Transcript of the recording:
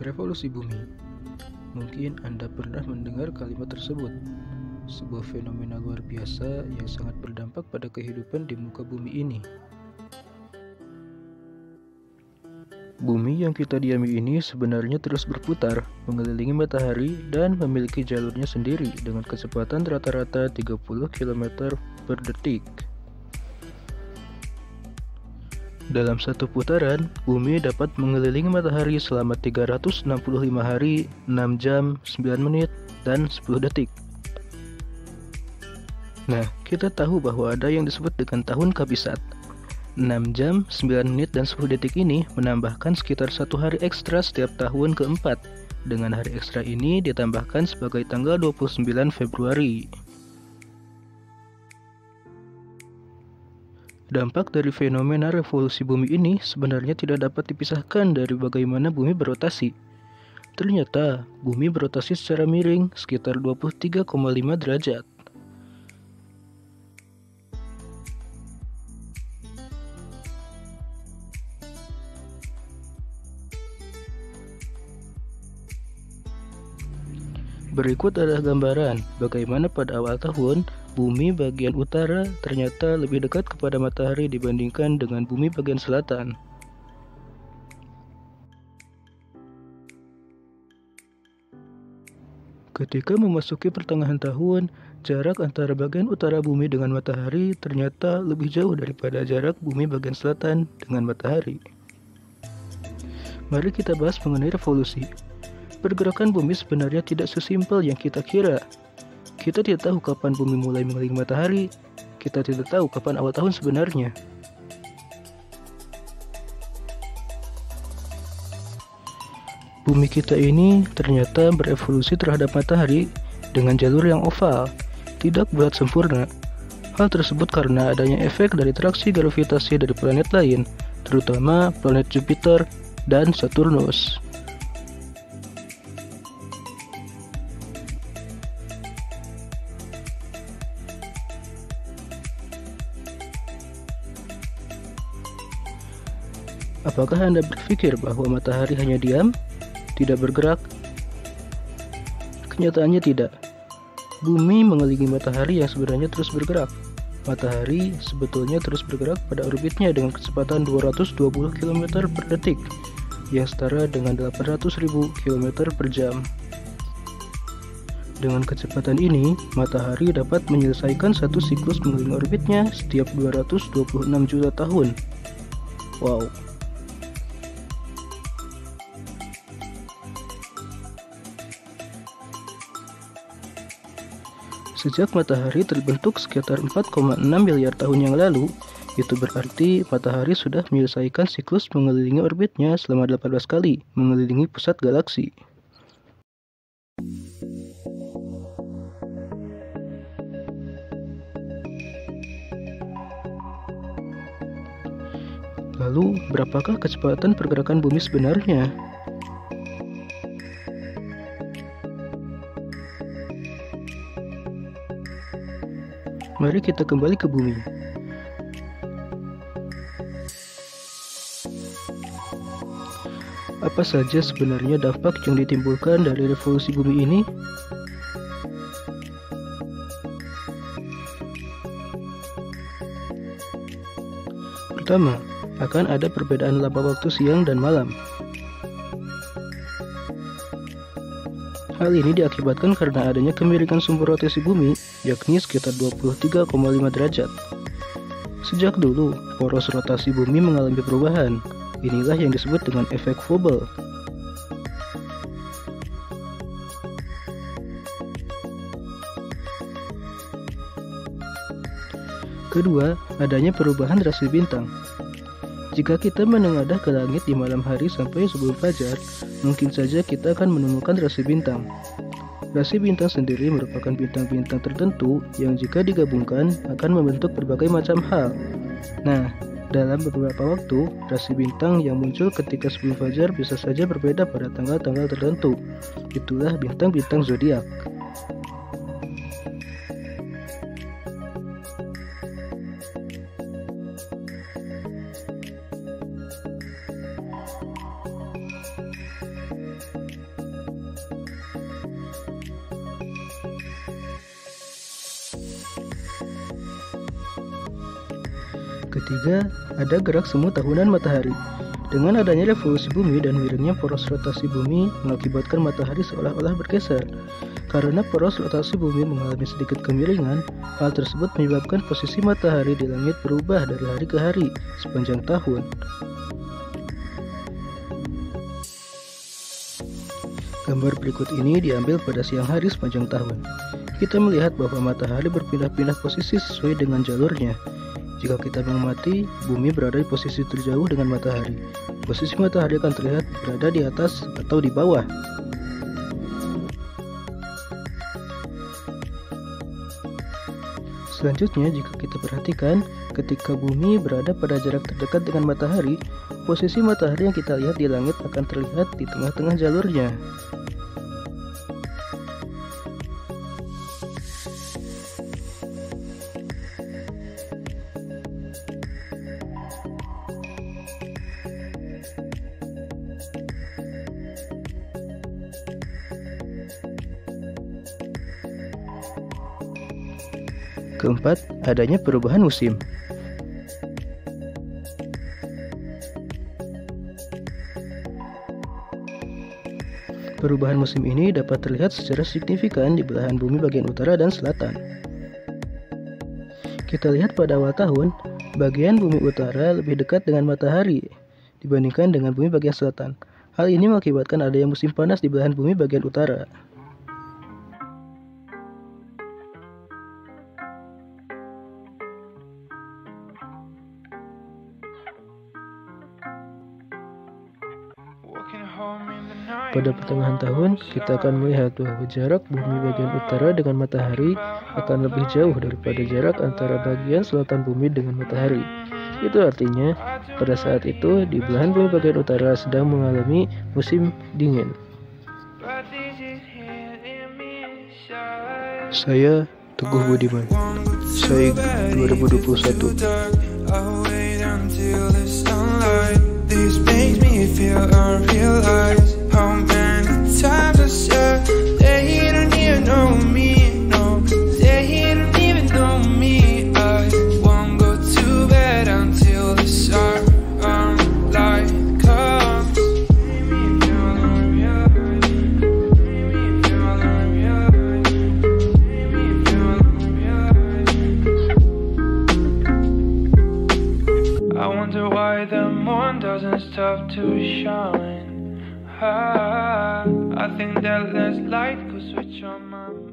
Revolusi bumi. Mungkin Anda pernah mendengar kalimat tersebut. Sebuah fenomena luar biasa yang sangat berdampak pada kehidupan di muka bumi ini. Bumi yang kita diami ini sebenarnya terus berputar, mengelilingi matahari dan memiliki jalurnya sendiri dengan kecepatan rata-rata 30 km per detik. Dalam satu putaran, bumi dapat mengelilingi matahari selama 365 hari, 6 jam, 9 menit, dan 10 detik. Nah, kita tahu bahwa ada yang disebut dengan tahun kabisat. 6 jam, 9 menit, dan 10 detik ini menambahkan sekitar 1 hari ekstra setiap tahun keempat. Dengan hari ekstra ini ditambahkan sebagai tanggal 29 Februari. Dampak dari fenomena revolusi bumi ini sebenarnya tidak dapat dipisahkan dari bagaimana bumi berotasi. Ternyata, bumi berotasi secara miring sekitar 23,5 derajat. Berikut adalah gambaran bagaimana pada awal tahun, bumi bagian utara ternyata lebih dekat kepada matahari dibandingkan dengan bumi bagian selatan. Ketika memasuki pertengahan tahun, jarak antara bagian utara bumi dengan matahari ternyata lebih jauh daripada jarak bumi bagian selatan dengan matahari. Mari kita bahas mengenai revolusi. Pergerakan bumi sebenarnya tidak sesimpel yang kita kira. Kita tidak tahu kapan bumi mulai mengelilingi matahari. Kita tidak tahu kapan awal tahun sebenarnya. Bumi kita ini ternyata berevolusi terhadap matahari dengan jalur yang oval, tidak bulat sempurna. Hal tersebut karena adanya efek dari traksi gravitasi dari planet lain, terutama planet Jupiter dan Saturnus. Apakah Anda berpikir bahwa matahari hanya diam, tidak bergerak? Kenyataannya tidak. Bumi mengelilingi matahari yang sebenarnya terus bergerak. Matahari sebetulnya terus bergerak pada orbitnya dengan kecepatan 220 km per detik, yang setara dengan 800.000 km per jam. Dengan kecepatan ini, matahari dapat menyelesaikan satu siklus mengelilingi orbitnya setiap 226 juta tahun. Wow. Sejak matahari terbentuk sekitar 4,6 miliar tahun yang lalu, itu berarti matahari sudah menyelesaikan siklus mengelilingi orbitnya selama 18 kali mengelilingi pusat galaksi. Lalu, berapakah kecepatan pergerakan bumi sebenarnya? Mari kita kembali ke bumi. Apa saja sebenarnya dampak yang ditimbulkan dari revolusi bumi ini? Pertama, akan ada perbedaan laba waktu siang dan malam. Hal ini diakibatkan karena adanya kemiringan sumber rotasi bumi, yakni sekitar 23,5 derajat. Sejak dulu, poros rotasi bumi mengalami perubahan. Inilah yang disebut dengan efek Hubble. Kedua, adanya perubahan rasi bintang. Jika kita menengadah ke langit di malam hari sampai sebelum fajar, mungkin saja kita akan menemukan rasi bintang. Rasi bintang sendiri merupakan bintang-bintang tertentu yang jika digabungkan akan membentuk berbagai macam hal. Nah, dalam beberapa waktu, rasi bintang yang muncul ketika sebelum fajar bisa saja berbeda pada tanggal-tanggal tertentu. Itulah bintang-bintang zodiak. Ketiga, ada gerak semu tahunan matahari. Dengan adanya revolusi bumi dan miringnya poros rotasi bumi mengakibatkan matahari seolah-olah bergeser. Karena poros rotasi bumi mengalami sedikit kemiringan, hal tersebut menyebabkan posisi matahari di langit berubah dari hari ke hari sepanjang tahun. Gambar berikut ini diambil pada siang hari sepanjang tahun. Kita melihat bahwa matahari berpindah-pindah posisi sesuai dengan jalurnya. Jika kita mengamati, bumi berada di posisi terjauh dengan matahari. Posisi matahari akan terlihat berada di atas atau di bawah. Selanjutnya, jika kita perhatikan, ketika bumi berada pada jarak terdekat dengan matahari, posisi matahari yang kita lihat di langit akan terlihat di tengah-tengah jalurnya. Keempat, adanya perubahan musim. Perubahan musim ini dapat terlihat secara signifikan di belahan bumi bagian utara dan selatan. Kita lihat pada awal tahun, bagian bumi utara lebih dekat dengan matahari dibandingkan dengan bumi bagian selatan. Hal ini mengakibatkan adanya musim panas di belahan bumi bagian utara. Pada pertengahan tahun, kita akan melihat bahwa jarak bumi bagian utara dengan matahari akan lebih jauh daripada jarak antara bagian selatan bumi dengan matahari. Itu artinya, pada saat itu, di belahan bumi bagian utara sedang mengalami musim dingin. Saya Teguh Budiman, SAIG 2021. This makes me feel unrealized. How many times I said they don't even know me, no, they don't even know me. I won't go to bed until the sunlight comes. Make me feel unrealized. Make me feel unrealized. Make me feel unrealized. I wonder why the moon doesn't stop to shine. I think that less light could switch on my mind.